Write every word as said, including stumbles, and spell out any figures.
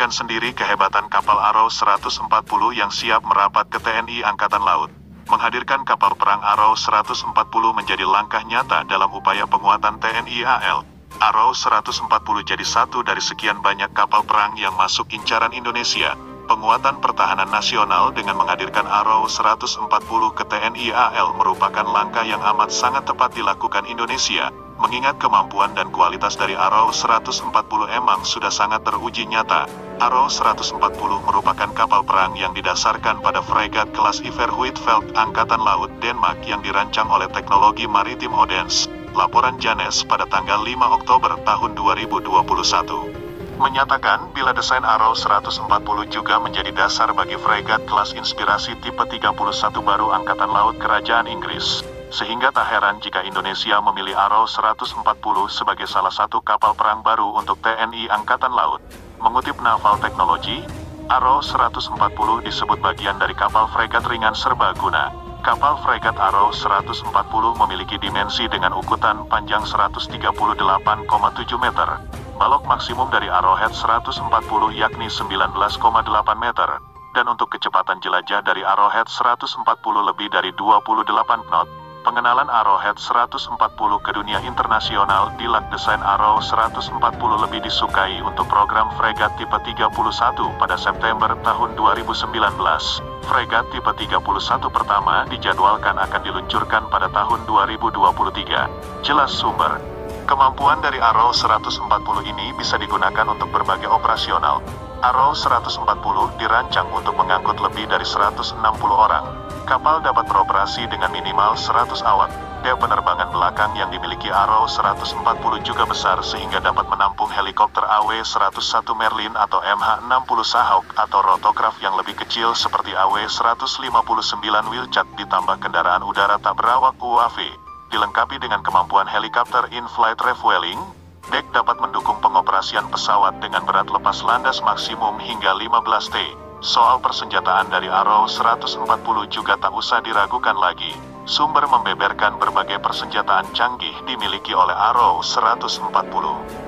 membuktikan sendiri kehebatan kapal Arrow seratus empat puluh yang siap merapat ke T N I Angkatan Laut. Menghadirkan kapal perang Arrow seratus empat puluh menjadi langkah nyata dalam upaya penguatan T N I A L. Arrow seratus empat puluh jadi satu dari sekian banyak kapal perang yang masuk incaran Indonesia. Penguatan pertahanan nasional dengan menghadirkan Arrow seratus empat puluh ke T N I A L merupakan langkah yang amat sangat tepat dilakukan Indonesia, mengingat kemampuan dan kualitas dari Arrow seratus empat puluh emang sudah sangat teruji nyata. Arrow seratus empat puluh merupakan kapal perang yang didasarkan pada fregat kelas Iver Huitfeldt Angkatan Laut Denmark yang dirancang oleh Teknologi Maritim Odense. Laporan Janes pada tanggal lima Oktober tahun dua ribu dua puluh satu. Menyatakan bila desain Arrow seratus empat puluh juga menjadi dasar bagi fregat kelas Inspirasi tipe tiga puluh satu baru Angkatan Laut Kerajaan Inggris. Sehingga tak heran jika Indonesia memilih Arrow seratus empat puluh sebagai salah satu kapal perang baru untuk T N I Angkatan Laut. Mengutip Naval Technology, Arrow seratus empat puluh disebut bagian dari kapal fregat ringan serbaguna. Kapal fregat Arrow seratus empat puluh memiliki dimensi dengan ukuran panjang seratus tiga puluh delapan koma tujuh meter. Balok maksimum dari Arrowhead seratus empat puluh yakni sembilan belas koma delapan meter, dan untuk kecepatan jelajah dari Arrowhead seratus empat puluh lebih dari dua puluh delapan knot. Pengenalan Arrowhead seratus empat puluh ke dunia internasional dilak desain Arrow seratus empat puluh lebih disukai untuk program fregat tipe tiga puluh satu pada September tahun dua ribu sembilan belas. Fregat tipe tiga puluh satu pertama dijadwalkan akan diluncurkan pada tahun dua ribu dua puluh tiga. Jelas sumber. Kemampuan dari Arrow seratus empat puluh ini bisa digunakan untuk berbagai operasional. Arrow seratus empat puluh dirancang untuk mengangkut lebih dari seratus enam puluh orang. Kapal dapat beroperasi dengan minimal seratus awak. Daya penerbangan belakang yang dimiliki Arrow seratus empat puluh juga besar sehingga dapat menampung helikopter A W seratus satu Merlin atau M H enam puluh Sahawk atau rotocraft yang lebih kecil seperti A W seratus lima puluh sembilan Wheelchat ditambah kendaraan udara tak berawak U A V. Dilengkapi dengan kemampuan helikopter in-flight refueling, dek dapat mendukung pengoperasian pesawat dengan berat lepas landas maksimum hingga lima belas ton. Soal persenjataan dari Arrow seratus empat puluh juga tak usah diragukan lagi. Sumber membeberkan berbagai persenjataan canggih dimiliki oleh Arrow seratus empat puluh.